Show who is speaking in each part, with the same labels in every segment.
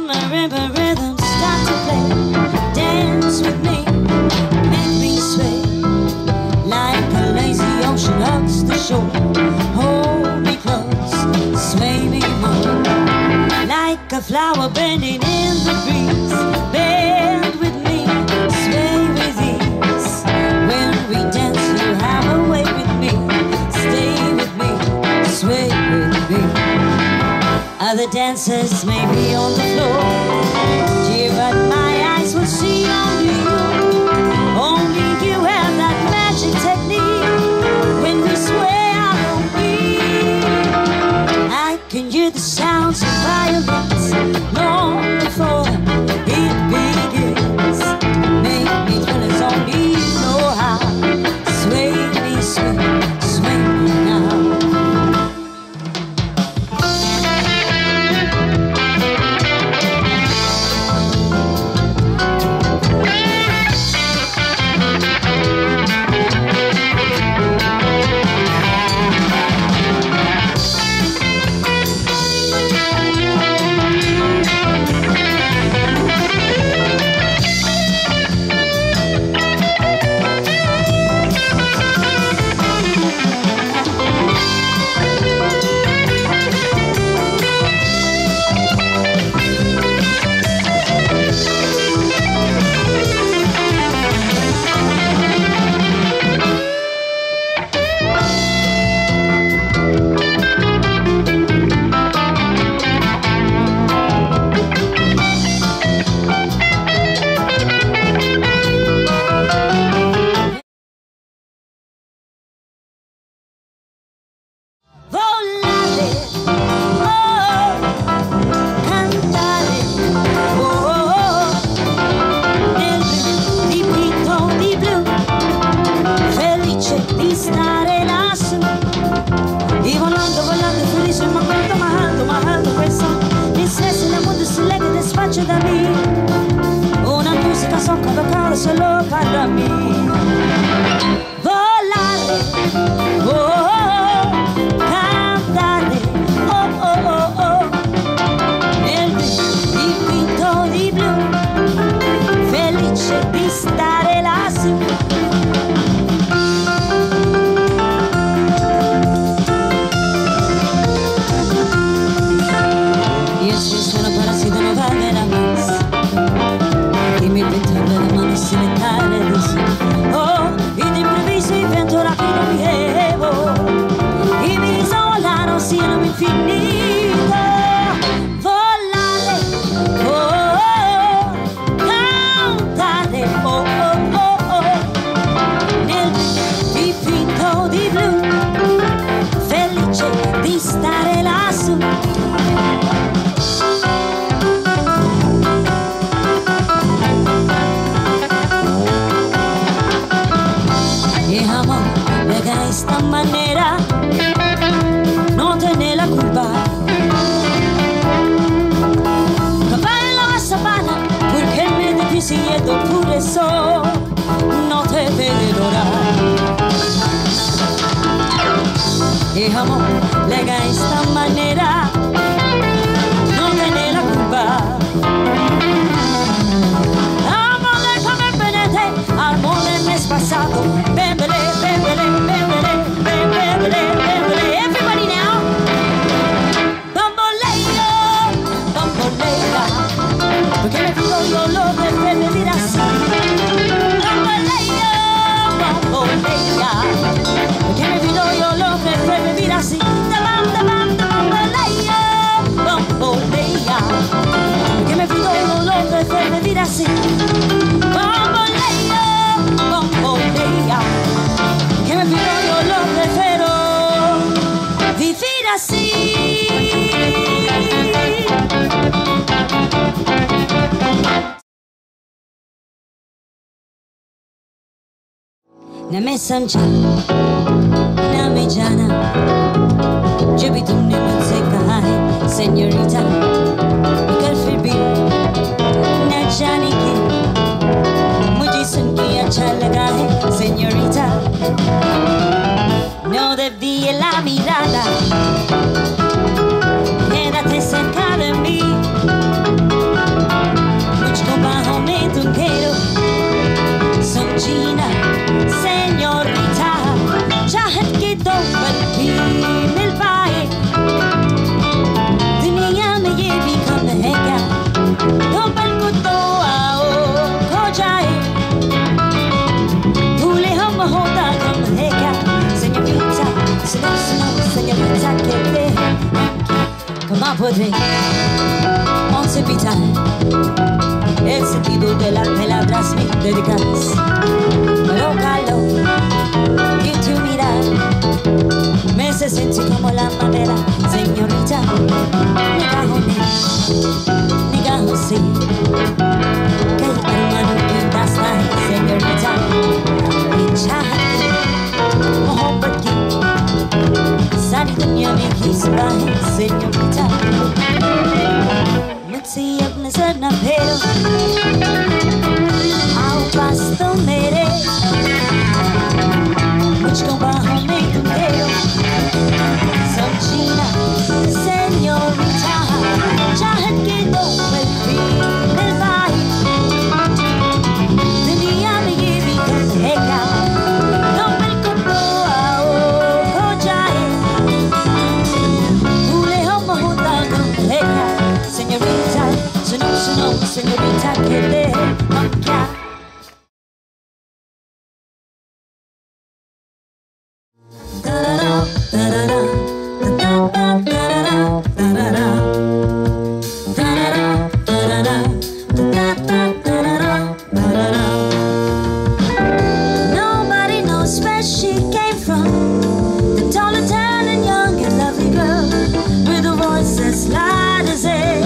Speaker 1: marimba rhythm start to play. Dance with me, make me sway, like a lazy ocean hugs the shore. Hold me close, sway me more, like a flower bending in the breeze. Bend with me, sway with ease. When we dance, you have a way with me. Stay with me, sway with me. Other dancers may be on the floor, dear, but my eyes will see only you. Only you have that magic technique. When we sway out on me, I can hear the sounds of violins long before it begins. Make me feel as only you know how. Sway me, sway, sway me now. Da mí, una musica soccovocare solo para mí. Volare, oh, oh, oh, cantare, oh, oh, oh, oh, nel dipinto di blu, felice di stare lassù. Io ci sono parassita nuova vera mix, che mi pentono le mani silentare di sì. Oh, ed improvviso invento rapido mi evo, e mi isolano siano infinito. Volare, oh, oh, oh, cantare, oh, oh, oh, oh, nel dipinto di blu, felice di stare lassù. De esta manera no tiene la culpa. Caballo la sabana porque me difícil y por eso no te perdonar. Y amor, de esta manera no tiene la culpa. Amor de comer penete, amor del mes pasado, bébele, bébele, bébele, bébele, bébele. Everybody now. Bamboleo, bambolea, porque me pido yo lo de vivir así. Bamboleo, bambolea, porque me pido yo lo de vivir así. Bamboleo, bambolea, porque me pido yo lo de vivir así. Bamboleo, bambolea, que me pido yo lo prefiero vivir así. Na mesanca, na mejana, jebitum ni musica hai, señorita, mikal firbi, na jani ki, mujhe sun ke acha laga hai, señorita. No desvíe la mirada, quédate cerca de mí. comment podré anticipar el sentido de las palabras médicas? Pero calor y tu mirar me hace sentir como la madera, señorita. Nigaho sí, que hermano pintas la señorita. Y chahati, mohabbat ki सारी दुनिया में किस बात señorita. मुझसे अब नजर न फेरो, आओ पास तो मेरे, मुझको बाहों में तुम घेरो. समझीना señorita, चाहत के दो पल भी निभाए. दुनिया में ये भी दर्द है क्या, दो पल को तो आओ खो जाए. Señorita, suno, señorita, que le manca. Nobody knows where she came from, the tall and tan and young and lovely girl with a voice as light as air.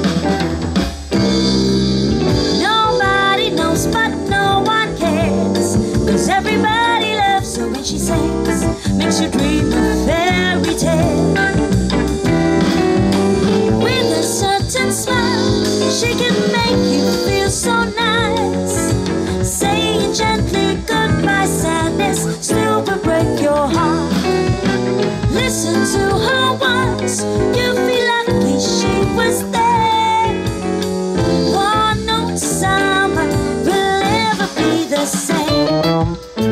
Speaker 1: Nobody knows, but no one cares, 'cause everybody loves her when she sings, makes you dream of fairy tale. With a certain smile, she can make you feel so nice, saying gently goodbye sadness still will break your heart. Listen to her once, you feel lucky she was there. One note summer will never be the same.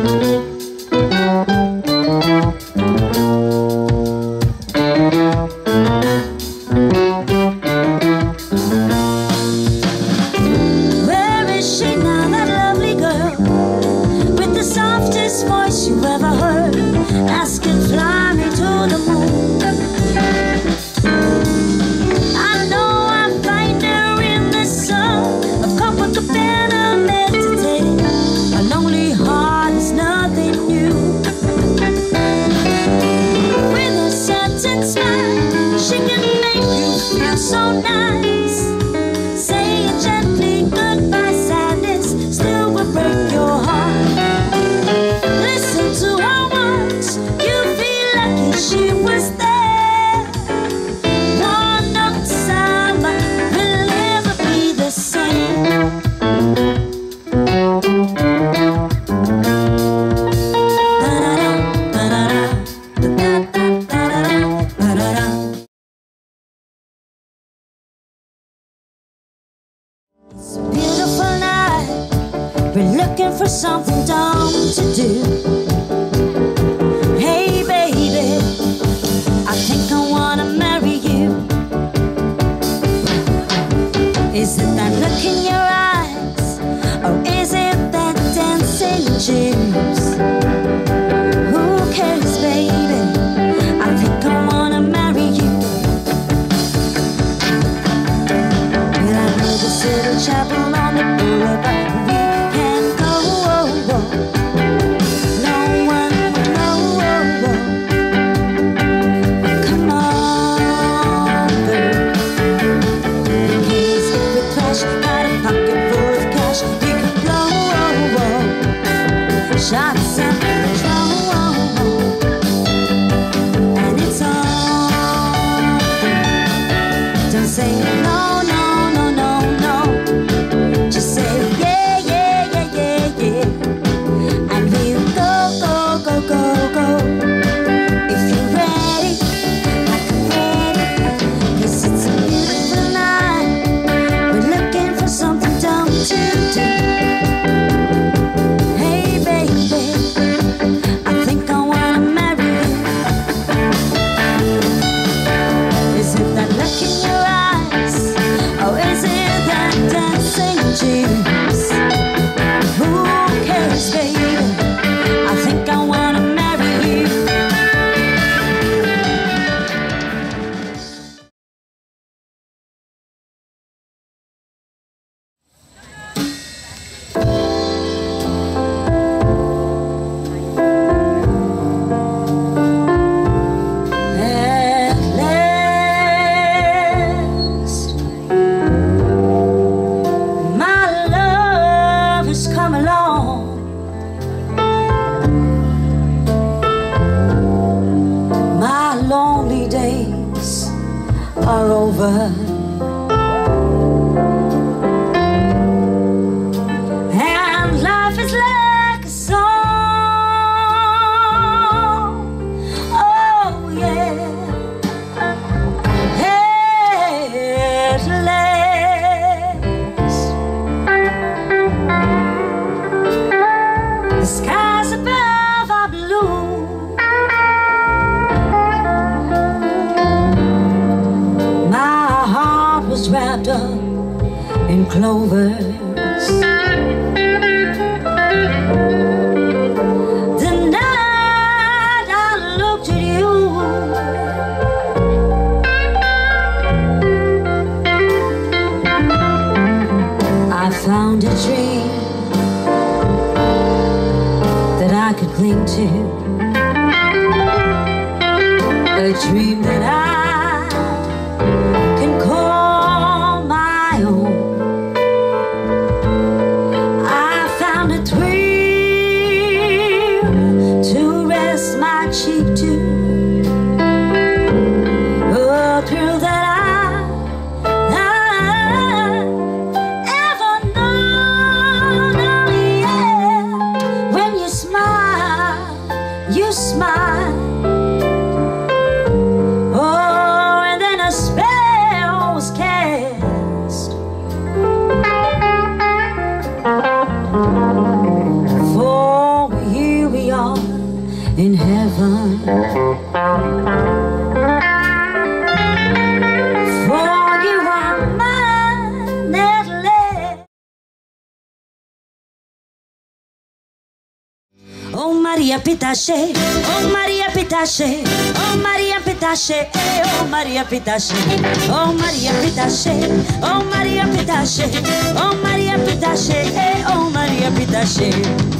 Speaker 1: Where is she now, that lovely girl, with the softest voice you ever heard, asking fly me to the moon? I know I'll find her in the sun of Copacabana, meditating. A lonely heart is nothing new. With a certain smile, she can make you feel so nice, saying gently goodbye sadness still will break your heart. Listen to her once, you feel lucky she was there. One note summer will never be the same. It's a beautiful night, we're looking for something dumb to do. Hey baby, I think I wanna marry you. Is it that look in your eyes, or is it that dancing juice? Who cares, baby? I think I wanna marry you. Well, I know this little chapel on the boulevard we can go. No one will know. Come on, girl. In case if we clash, got a pocket full of cash, we can blow. Shots and control, and it's on. Don't say no, no, no, no, no. Just say yeah, yeah, yeah, yeah, yeah. And we'll go, go, go, go, go. If you're ready, like I'm ready, 'cause it's a beautiful night, we're looking for something dumb to do. Hey baby, I think I wanna marry you. Is it that look in your eyes, are over, and life is like a song. Oh yeah, at last the skies above are blue. Wrapped up in clovers. The night I looked at you, I found a dream that I could cling to, a dream that I can call. Cheek to a thrill that I ever known. Oh yeah, when you smile, you smile. Oh, and then a spell was cast. For here we are in heaven, for you are mine at last. Oh Maria Pitache, oh Maria Pitache, oh Maria Pitache, oh Maria Pitache, oh Maria Pitache, oh Maria Pitache, oh Maria Pitache, oh Maria Pitache.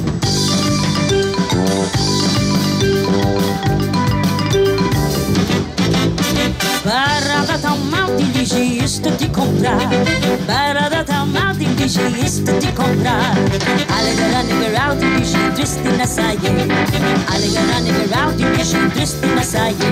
Speaker 1: Barada tão mal dirigiste de comprar, barada tão mal dirigiste de comprar. Alegara negarau dirigi triste na saia, alegara negarau dirigi triste na saia.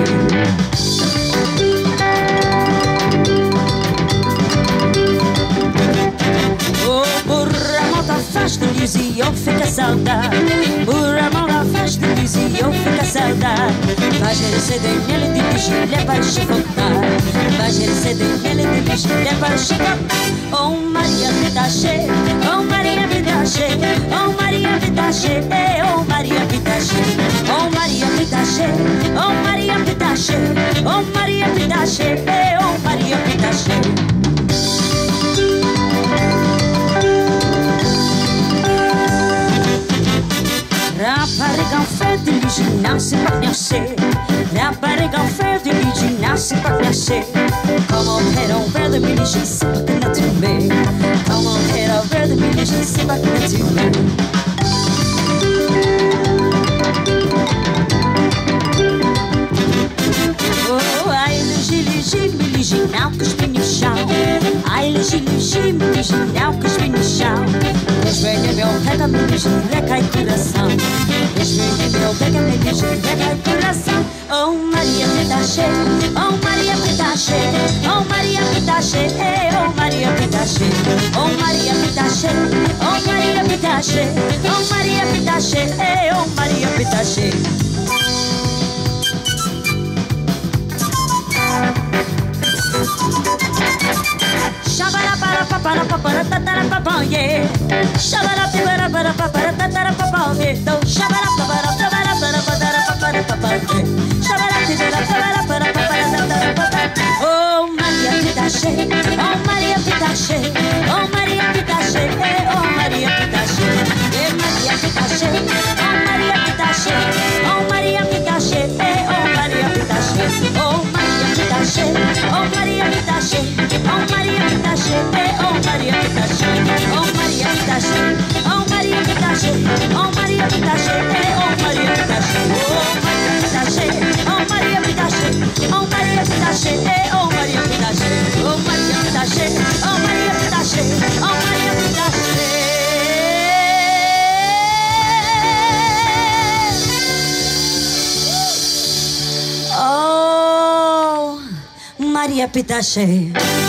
Speaker 1: Oh, burra monta faz de luz e eu fico a saudar. Burra monta faz de luz e eu fico a saudar. Vais receber nele de dirigir, leva chicotar. Vais receber nele de dirigir, leva chicotar. Oh Maria Pitache, oh Maria Pitache, oh Maria Pitache, oh Maria Pitache, oh Maria Pitache, oh Maria Pitache, oh Maria Pitache, oh Maria Pitache. Rapariga fait de l'original, c'est pas gâché. Rapariga fait de l'original, c'est pas gâché. Comment faire un verre de milici, c'est pas que naturel. Comment faire un verre de milici, c'est pas que naturel. Oh, ai le giligim, original que je finis chão. Ai le giligim, original que je finis chão. Esfregue meu pega, me gira, cai coração. Esfregue meu pega, me gira, cai coração. Oh Maria Pitache, oh Maria Pitache, oh Maria Pitache, oh Maria Pitache, oh Maria Pitache, oh Maria Pitache, oh Maria Pitache, oh Maria Pitache. Shabara para para para tatara papa yeah. Shabara para para para tatara papa yeah. Shabara para para para para para papa yeah. Shabara para para para tatara papa. Oh Maria Pitache, oh Maria Pitache, oh Maria Pitache, oh Maria Pitache, yeah Maria Pitache, oh Maria Pitache, oh Maria Pitache, oh Maria Pitache, oh Maria Pitache, oh Maria Pitache, oh Maria Pitache, oh Maria Pitache, oh Maria Pitache, oh Maria Pitache, oh Maria Pitache, oh Maria Pitache, oh Maria Pitache, oh Maria Pitache, oh Maria Pitache, oh Maria Pitache, oh Maria Pitache, oh Maria Pitache, oh Maria Pitache. Maria Pitache.